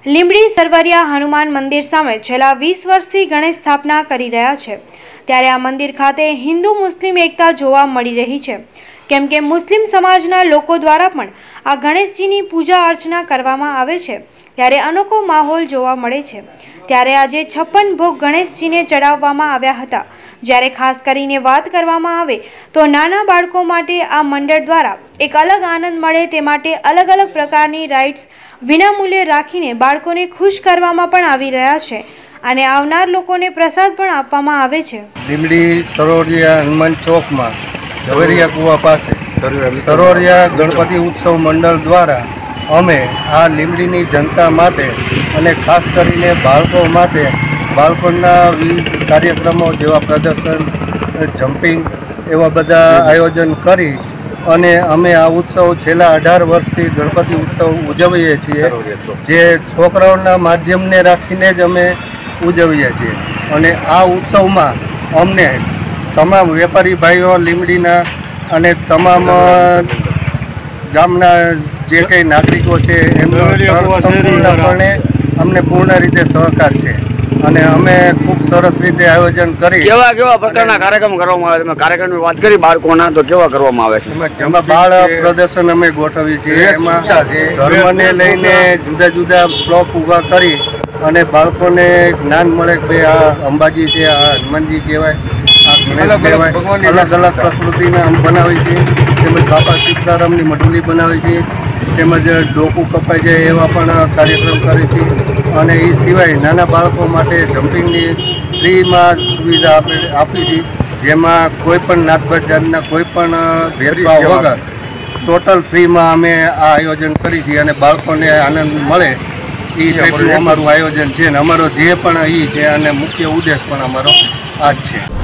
લીંબડી સરવરિયા હનુમાન મંદિર સામે છેલ્લા 20 વર્ષથી ગણેશ સ્થાપના કરી રહ્યા છે, ત્યારે આ મંદિર ખાતે હિન્દુ મુસ્લિમ એકતા જોવા મળી રહી છે, કેમ કે મુસ્લિમ સમાજના લોકો દ્વારા પણ આ ગણેશજીની પૂજા અર્ચના કરવામાં આવે છે, ત્યારે અનોખો માહોલ જોવા મળે છે। ત્યારે આજે 56 ભોગ ગણેશજીને ચડાવવામાં આવ્યા હતા। જ્યારે ખાસ કરીને વાત કરવામાં આવે તો નાના બાળકો માટે આ મંડળ દ્વારા એક અલગ આનંદ મળે તે માટે અલગ અલગ પ્રકારની રાઇડ્સ વિનામૂલ્યે રાખીને બાળકોને ખુશ કરવામાં પણ આવી રહ્યા છે અને આવનાર લોકોને પ્રસાદ પણ આપવામાં આવે છે। લીંબડી સરવરિયા હનુમાન ચોકમાં ઝવેરિયા કુવા પાસે સરવરિયા ગણપતિ ઉત્સવ મંડળ દ્વારા અમે આ લીંબડીની જનતા માટે અને ખાસ કરીને બાળકો માટે બાળકોના વિવિધ કાર્યક્રમો જેવા પ્રદર્શન, જમ્પિંગ એવા બધા આયોજન કરી અને અમે આ ઉત્સવ છેલ્લા 18 વર્ષથી ગણપતિ ઉત્સવ ઉજવીએ છીએ, જે છોકરાઓના માધ્યમને રાખીને જ અમે ઉજવીએ છીએ। અને આ ઉત્સવમાં અમને તમામ વેપારી ભાઈઓ લીંબડીના અને તમામ ગામના જે કંઈ નાગરિકો છે એમનો સંપૂર્ણપણે અમને પૂર્ણ રીતે સહકાર છે અને અમે ખૂબ સરસ રીતે આયોજન કરી। કેવા પ્રકારના કાર્યક્રમ કરવામાં આવે છે? કાર્યક્રમની વાત કરી બાળકોના, તો કેવા કરવામાં આવે છે? એમાં બાળ પ્રદર્શન અમે ગોઠવીએ છીએ, એમાં ધર્મને લઈને જુદા જુદા બ્લોક ઊભા કરી અને બાળકોને જ્ઞાન મળે કે ભાઈ આ અંબાજી છે, આ હનુમાનજી કહેવાય, આ ગણેશ કહેવાય, અલગ અલગ પ્રકૃતિના આમ બનાવી છીએ, તેમજ બાપા સીતારામની મઢુલી બનાવી છીએ, તેમજ ડોકું કપાઈ જાય એવા પણ કાર્યક્રમ કરે છે। અને એ સિવાય નાના બાળકો માટે જમ્પિંગની ફ્રીમાં સુવિધા આપી છે, જેમાં કોઈ પણ નાતભાત જાતના કોઈ પણ ભેદભાવ વગર ટોટલ ફ્રીમાં અમે આ આયોજન કરી છીએ અને બાળકોને આનંદ મળે એ ટાઈપનું અમારું આયોજન છે અને અમારો ધ્યેય પણ એ છે અને મુખ્ય ઉદ્દેશ પણ અમારો આ જ છે।